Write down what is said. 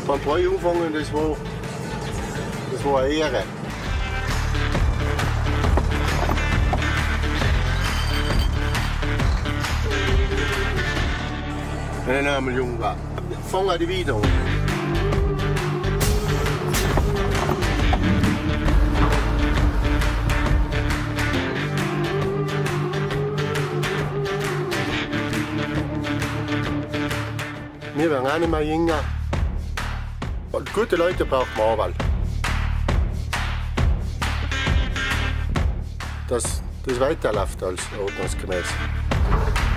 Beim Brei anfangen, das war eine Ehre. Wenn ich einmal jung war, fangen die wieder an. Wir werden auch nicht mehr jünger. Und gute Leute braucht man auch. Dass das weiterläuft als ordnungsgemäß.